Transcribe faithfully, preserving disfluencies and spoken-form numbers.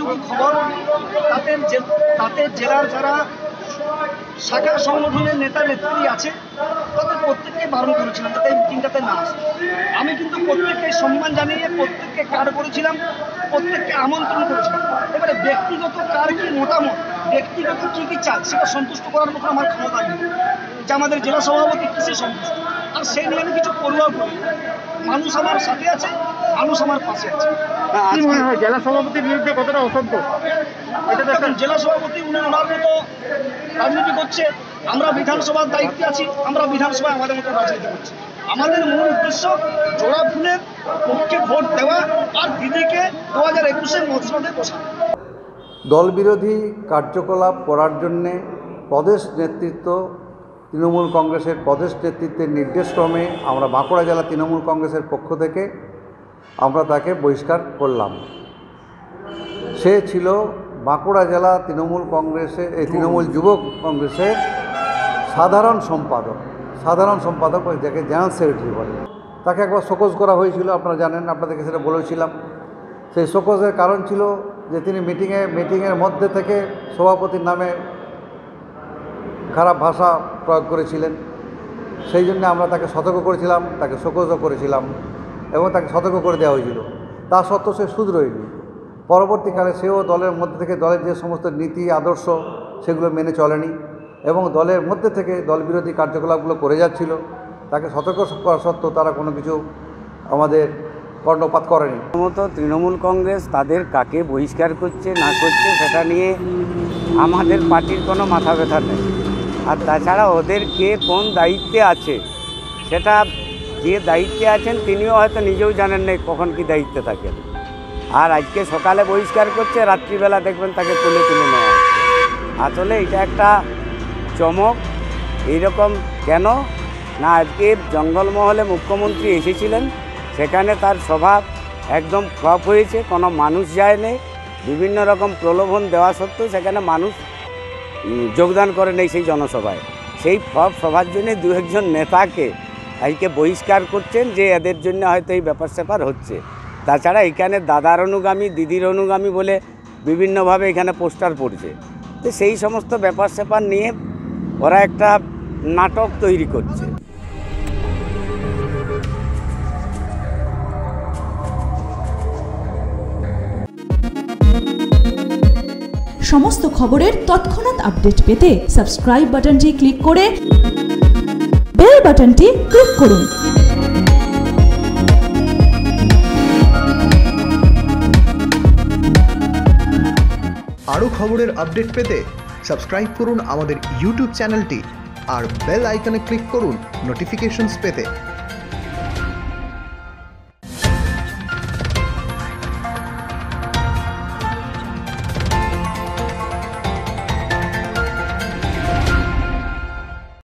যতটুকু খবর তাতে তাতে জেলার যারা শাখা সংগঠনের নেতা নেত্রী আছে তাদের প্রত্যেককে বারণ করেছিলাম যাতে এই মিটিংটাতে না আসে। আমি কিন্তু প্রত্যেককে সম্মান জানিয়ে প্রত্যেককে কার্ড করেছিলাম, প্রত্যেককে আমন্ত্রণ করেছিলাম। এবারে ব্যক্তিগত কার কি মতামত, ব্যক্তিগত কি কি চাল সেটা সন্তুষ্ট করার মতো আমার ক্ষমতা নেই যে আমাদের জেলা সভাপতি কিসে সন্তুষ্ট, আর সেই নিয়ে আমি কিছু পড়ুয়াও করি। মানুষ আমার সাথে আছে, মানুষ আমার পাশে আছে। কি মনে হয় জেলা সভাপতির বিরুদ্ধে কতটা অসন্তোষ? দেখুন, জেলা সভাপতি উনি ওনার মতো রাজনীতি করছে, আমরা বিধানসভার দায়িত্বে আছি, আমরা বিধানসভায় আমাদের মতো রাজনীতি করছি। আমাদের মূল উদ্দেশ্য জোড়া ফুলের পক্ষে ভোট দেওয়া আর দিদিকে দু হাজার একুশে মসনদে বসানো। দল বিরোধী কার্যকলাপ করার জন্যে প্রদেশ নেতৃত্ব, তৃণমূল কংগ্রেসের প্রদেশ নেতৃত্বের নির্দেশক্রমে আমরা বাঁকুড়া জেলা তৃণমূল কংগ্রেসের পক্ষ থেকে আমরা তাকে বহিষ্কার করলাম। সে ছিল বাঁকুড়া জেলা তৃণমূল কংগ্রেসের এই তৃণমূল যুব কংগ্রেসের সাধারণ সম্পাদক সাধারণ সম্পাদক যাকে জেনারেল সেক্রেটারি বলে। তাকে একবার শোকজ করা হয়েছিল, আপনারা জানেন, আপনাদেরকে সেটা বলেছিলাম। সেই শোকজের কারণ ছিল যে তিনি মিটিংয়ে মিটিংয়ের মধ্যে থেকে সভাপতির নামে খারাপ ভাষা প্রয়োগ করেছিলেন। সেই জন্য আমরা তাকে সতর্ক করেছিলাম, তাকে শোকজও করেছিলাম এবং তাকে সতর্ক করে দেওয়া হয়েছিল। তা সত্ত্বেও সে শুধরোয়নি। পরবর্তীকালে সেও দলের মধ্যে থেকে দলের যে সমস্ত নীতি আদর্শ সেগুলো মেনে চলেনি এবং দলের মধ্যে থেকে দল বিরোধী কার্যকলাপগুলো করে যাচ্ছিল। তাকে সতর্ক করা সত্ত্বেও তারা কোনো কিছু আমাদের কর্ণপাত করেনি। প্রথমত তৃণমূল কংগ্রেস তাদের কাকে বহিষ্কার করছে না করছে সেটা নিয়ে আমাদের পার্টির কোনো মাথা ব্যথা নেই। আর তাছাড়া ওদের কে কোন দায়িত্বে আছে সেটা যে দায়িত্বে আছেন তিনিও হয়তো নিজেও জানেন না কখন কি দায়িত্বে থাকেন। আর আজকে সকালে বহিষ্কার করছে, রাত্রিবেলা দেখবেন তাকে তুলে তুলে নেওয়া হচ্ছে। আসলে এটা একটা চমক। এইরকম কেন না, আজকে জঙ্গলমহলে মুখ্যমন্ত্রী এসেছিলেন, সেখানে তার সভা একদম ফ্লপ হয়েছে, কোনো মানুষ যায়নি। বিভিন্ন রকম প্রলোভন দেওয়া সত্ত্বেও সেখানে মানুষ যোগদান করে নেই সেই জনসভায়। সেই ফ্লপ সভার জন্য দু একজন নেতাকে আজকে বহিষ্কার করছেন যে এদের জন্য হয়তো এই ব্যাপার স্যাপার হচ্ছে। তাছাড়া এখানে দাদার অনুগামী, দিদির অনুগামী বলে বিভিন্নভাবে এখানে পোস্টার পড়ছে। তো সেই সমস্ত ব্যাপার স্যাপার নিয়ে ওরা একটা নাটক তৈরি করছে। সমস্ত খবরের তৎক্ষণাৎ আপডেট পেতে সাবস্ক্রাইব বাটনটি ক্লিক করে বেল বাটনটি ক্লিক করুন। আরও খবরের আপডেট পেতে সাবস্ক্রাইব করুন আমাদের ইউটিউব চ্যানেলটি আর বেল আইকনে ক্লিক করুন নোটিফিকেশনস পেতে।